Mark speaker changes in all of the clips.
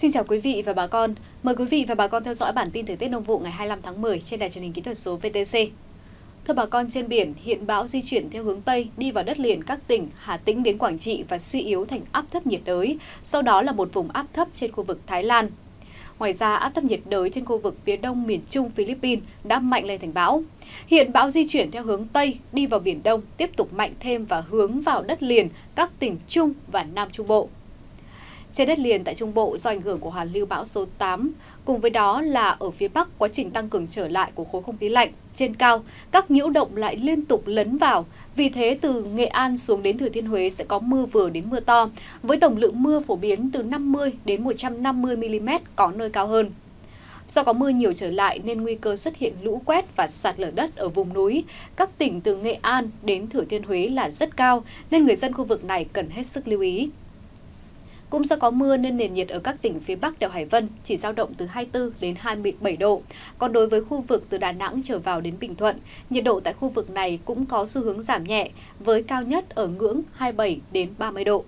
Speaker 1: Xin chào quý vị và bà con. Mời quý vị và bà con theo dõi bản tin thời tiết nông vụ ngày 25 tháng 10 trên đài truyền hình kỹ thuật số VTC. Thưa bà con, trên biển, hiện bão di chuyển theo hướng Tây đi vào đất liền các tỉnh Hà Tĩnh đến Quảng Trị và suy yếu thành áp thấp nhiệt đới, sau đó là một vùng áp thấp trên khu vực Thái Lan. Ngoài ra, áp thấp nhiệt đới trên khu vực phía đông miền Trung Philippines đã mạnh lên thành bão. Hiện bão di chuyển theo hướng Tây đi vào Biển Đông, tiếp tục mạnh thêm và hướng vào đất liền các tỉnh Trung và Nam Trung Bộ. Trên đất liền tại Trung Bộ do ảnh hưởng của hoàn lưu bão số 8, cùng với đó là ở phía Bắc quá trình tăng cường trở lại của khối không khí lạnh trên cao, các nhiễu động lại liên tục lấn vào. Vì thế từ Nghệ An xuống đến Thừa Thiên Huế sẽ có mưa vừa đến mưa to, với tổng lượng mưa phổ biến từ 50 đến 150 mm, có nơi cao hơn. Do có mưa nhiều trở lại nên nguy cơ xuất hiện lũ quét và sạt lở đất ở vùng núi, các tỉnh từ Nghệ An đến Thừa Thiên Huế là rất cao nên người dân khu vực này cần hết sức lưu ý. Cũng do có mưa nên nền nhiệt ở các tỉnh phía Bắc đèo Hải Vân chỉ dao động từ 24 đến 27 độ. Còn đối với khu vực từ Đà Nẵng trở vào đến Bình Thuận, nhiệt độ tại khu vực này cũng có xu hướng giảm nhẹ, với cao nhất ở ngưỡng 27 đến 30 độ.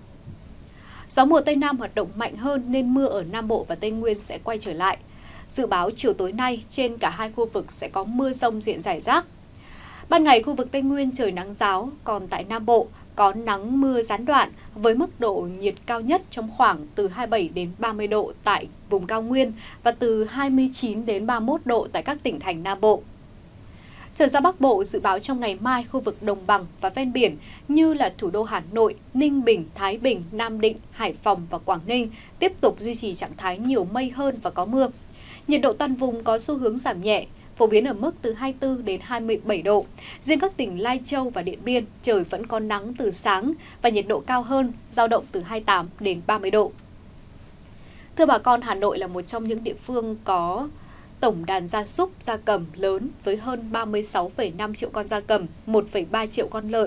Speaker 1: Gió mùa Tây Nam hoạt động mạnh hơn nên mưa ở Nam Bộ và Tây Nguyên sẽ quay trở lại. Dự báo chiều tối nay trên cả hai khu vực sẽ có mưa rông diện rải rác. Ban ngày khu vực Tây Nguyên trời nắng ráo, còn tại Nam Bộ có nắng mưa gián đoạn với mức độ nhiệt cao nhất trong khoảng từ 27 đến 30 độ tại vùng cao nguyên và từ 29 đến 31 độ tại các tỉnh thành Nam Bộ. Trở ra Bắc Bộ, dự báo trong ngày mai khu vực đồng bằng và ven biển như là thủ đô Hà Nội, Ninh Bình, Thái Bình, Nam Định, Hải Phòng và Quảng Ninh tiếp tục duy trì trạng thái nhiều mây hơn và có mưa. Nhiệt độ toàn vùng có xu hướng giảm nhẹ, phổ biến ở mức từ 24 đến 27 độ. Riêng các tỉnh Lai Châu và Điện Biên, trời vẫn có nắng từ sáng và nhiệt độ cao hơn, dao động từ 28 đến 30 độ. Thưa bà con, Hà Nội là một trong những địa phương có tổng đàn gia súc, gia cầm lớn với hơn 36,5 triệu con gia cầm, 1,3 triệu con lợn,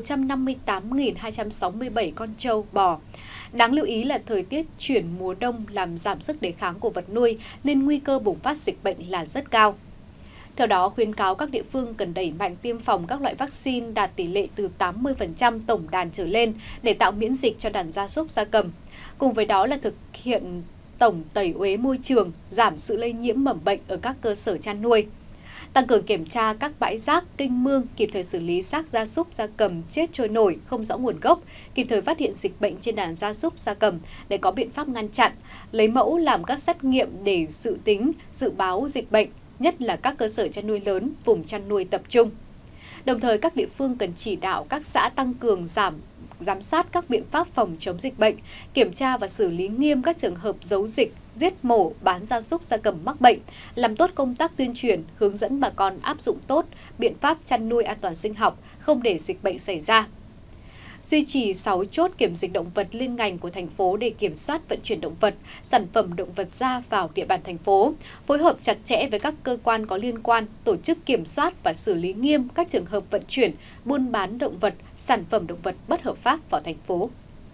Speaker 1: 158.267 con trâu, bò. Đáng lưu ý là thời tiết chuyển mùa đông làm giảm sức đề kháng của vật nuôi nên nguy cơ bùng phát dịch bệnh là rất cao. Theo đó, khuyến cáo các địa phương cần đẩy mạnh tiêm phòng các loại vaccine đạt tỷ lệ từ 80% tổng đàn trở lên để tạo miễn dịch cho đàn gia súc gia cầm. Cùng với đó là thực hiện tổng tẩy uế môi trường, giảm sự lây nhiễm mầm bệnh ở các cơ sở chăn nuôi. Tăng cường kiểm tra các bãi rác, kênh mương, kịp thời xử lý xác gia súc gia cầm chết trôi nổi không rõ nguồn gốc, kịp thời phát hiện dịch bệnh trên đàn gia súc gia cầm để có biện pháp ngăn chặn, lấy mẫu làm các xét nghiệm để dự tính, dự báo dịch bệnh, nhất là các cơ sở chăn nuôi lớn, vùng chăn nuôi tập trung. Đồng thời, các địa phương cần chỉ đạo các xã tăng cường giám sát các biện pháp phòng chống dịch bệnh, kiểm tra và xử lý nghiêm các trường hợp giấu dịch, giết mổ, bán gia súc gia cầm mắc bệnh, làm tốt công tác tuyên truyền, hướng dẫn bà con áp dụng tốt biện pháp chăn nuôi an toàn sinh học, không để dịch bệnh xảy ra. Duy trì 6 chốt kiểm dịch động vật liên ngành của thành phố để kiểm soát vận chuyển động vật, sản phẩm động vật ra vào địa bàn thành phố, phối hợp chặt chẽ với các cơ quan có liên quan, tổ chức kiểm soát và xử lý nghiêm các trường hợp vận chuyển, buôn bán động vật, sản phẩm động vật bất hợp pháp vào thành phố.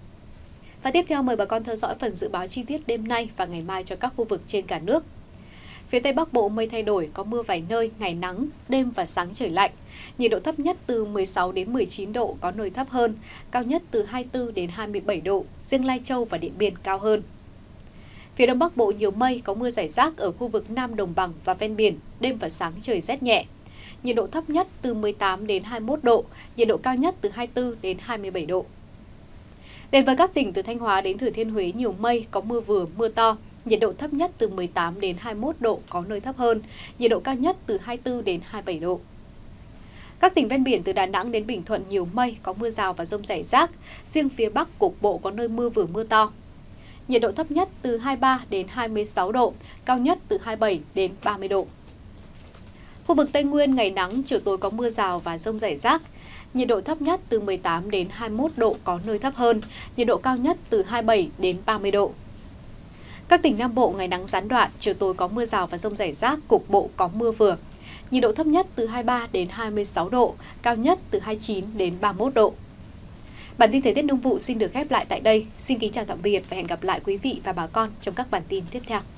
Speaker 1: Và tiếp theo mời bà con theo dõi phần dự báo chi tiết đêm nay và ngày mai cho các khu vực trên cả nước. Phía Tây Bắc Bộ mây thay đổi, có mưa vài nơi, ngày nắng, đêm và sáng trời lạnh. Nhiệt độ thấp nhất từ 16 đến 19 độ, có nơi thấp hơn, cao nhất từ 24 đến 27 độ, riêng Lai Châu và Điện Biên cao hơn. Phía Đông Bắc Bộ nhiều mây, có mưa rải rác ở khu vực Nam Đồng bằng và ven biển, đêm và sáng trời rét nhẹ. Nhiệt độ thấp nhất từ 18 đến 21 độ, nhiệt độ cao nhất từ 24 đến 27 độ. Đến với các tỉnh từ Thanh Hóa đến Thừa Thiên Huế nhiều mây, có mưa vừa, mưa to. Nhiệt độ thấp nhất từ 18 đến 21 độ, có nơi thấp hơn, nhiệt độ cao nhất từ 24 đến 27 độ. Các tỉnh ven biển từ Đà Nẵng đến Bình Thuận nhiều mây, có mưa rào và dông rải rác, riêng phía Bắc cục bộ có nơi mưa vừa mưa to. Nhiệt độ thấp nhất từ 23 đến 26 độ, cao nhất từ 27 đến 30 độ. Khu vực Tây Nguyên ngày nắng, chiều tối có mưa rào và dông rải rác. Nhiệt độ thấp nhất từ 18 đến 21 độ, có nơi thấp hơn, nhiệt độ cao nhất từ 27 đến 30 độ. Các tỉnh Nam Bộ ngày nắng gián đoạn, chiều tối có mưa rào và dông rải rác, cục bộ có mưa vừa. Nhiệt độ thấp nhất từ 23 đến 26 độ, cao nhất từ 29 đến 31 độ. Bản tin thời tiết nông vụ xin được khép lại tại đây. Xin kính chào tạm biệt và hẹn gặp lại quý vị và bà con trong các bản tin tiếp theo.